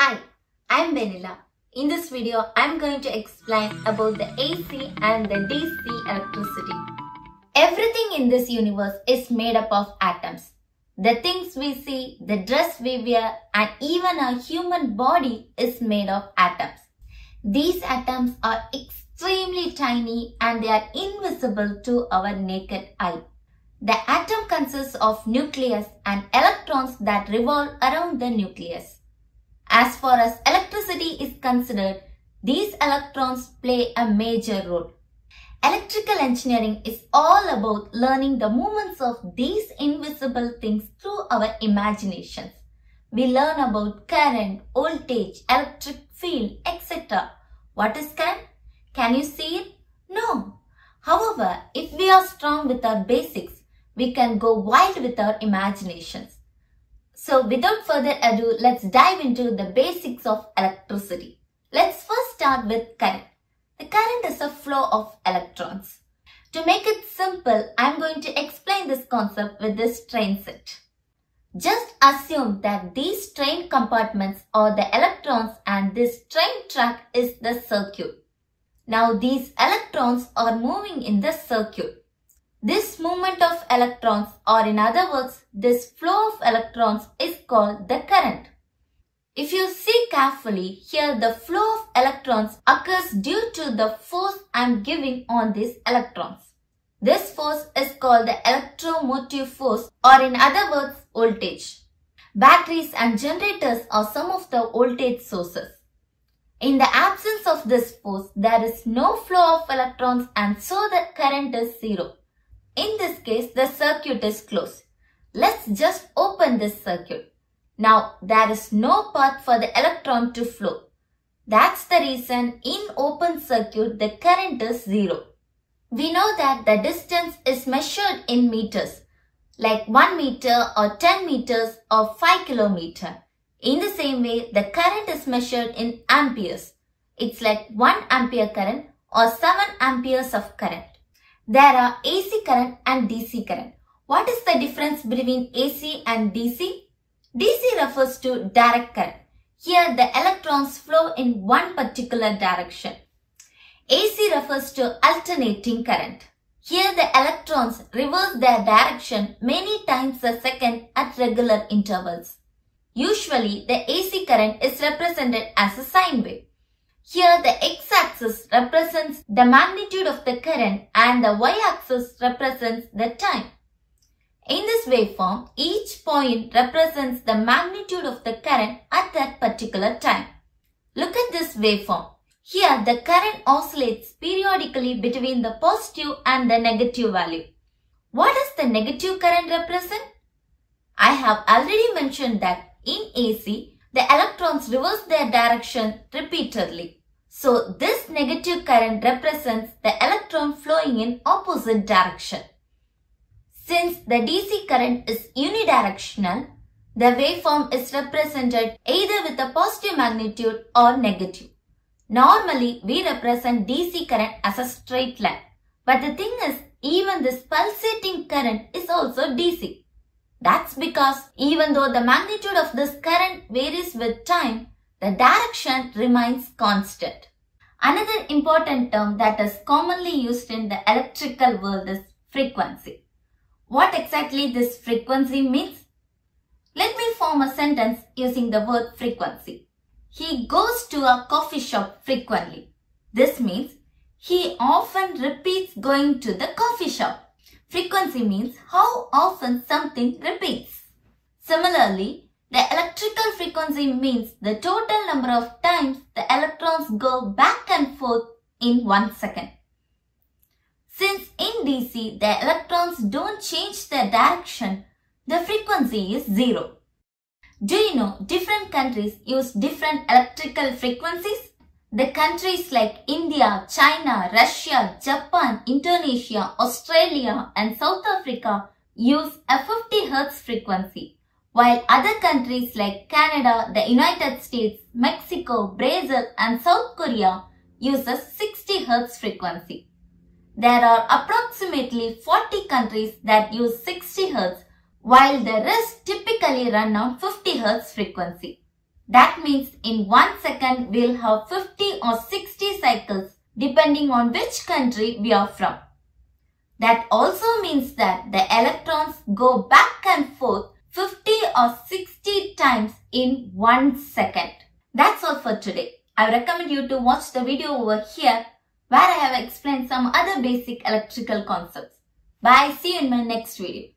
Hi, I'm Benila. In this video, I'm going to explain about the AC and the DC electricity. Everything in this universe is made up of atoms. The things we see, the dress we wear, and even our human body is made of atoms. These atoms are extremely tiny and they are invisible to our naked eye. The atom consists of nucleus and electrons that revolve around the nucleus. As far as electricity is considered, these electrons play a major role. Electrical engineering is all about learning the movements of these invisible things through our imaginations. We learn about current, voltage, electric field, etc. What is current? Can you see it? No. However, if we are strong with our basics, we can go wild with our imaginations. So without further ado, let's dive into the basics of electricity. Let's first start with current. The current is a flow of electrons. To make it simple, I'm going to explain this concept with this train set. Just assume that these train compartments are the electrons and this train track is the circuit. Now these electrons are moving in the circuit. This movement of electrons, or in other words, this flow of electrons is called the current. If you see carefully, here the flow of electrons occurs due to the force I am giving on these electrons. This force is called the electromotive force, or in other words, voltage. Batteries and generators are some of the voltage sources. In the absence of this force, there is no flow of electrons and so the current is zero. In this case, the circuit is closed. Let's just open this circuit. Now, there is no path for the electron to flow. That's the reason in open circuit, the current is zero. We know that the distance is measured in meters, like 1 meter or 10 meters or 5 kilometers. In the same way, the current is measured in amperes. It's like 1 ampere current or 7 amperes of current. There are AC current and DC current. What is the difference between AC and DC? DC refers to direct current. Here the electrons flow in one particular direction. AC refers to alternating current. Here the electrons reverse their direction many times a second at regular intervals. Usually the AC current is represented as a sine wave. Here the x-axis represents the magnitude of the current and the y-axis represents the time. In this waveform, each point represents the magnitude of the current at that particular time. Look at this waveform. Here the current oscillates periodically between the positive and the negative value. What does the negative current represent? I have already mentioned that in AC, the electrons reverse their direction repeatedly. So this negative current represents the electron flowing in opposite direction. Since the DC current is unidirectional, the waveform is represented either with a positive magnitude or negative. Normally, we represent DC current as a straight line. But the thing is, even this pulsating current is also DC. That's because even though the magnitude of this current varies with time, the direction remains constant. Another important term that is commonly used in the electrical world is frequency. What exactly this frequency means? Let me form a sentence using the word frequency. He goes to a coffee shop frequently. This means he often repeats going to the coffee shop. Frequency means how often something repeats. Similarly, the electrical frequency means the total number of times the electrons go back and forth in 1 second. Since in DC the electrons don't change their direction, the frequency is zero. Do you know different countries use different electrical frequencies? The countries like India, China, Russia, Japan, Indonesia, Australia and South Africa use a 50 Hz frequency, while other countries like Canada, the United States, Mexico, Brazil and South Korea use a 60 Hz frequency. There are approximately 40 countries that use 60 Hz, while the rest typically run on 50 Hz frequency. That means in 1 second we'll have 50 or 60 cycles depending on which country we are from. That also means that the electrons go back and forth 50 or 60 times in 1 second. That's all for today. I recommend you to watch the video over here where I have explained some other basic electrical concepts. Bye. See you in my next video.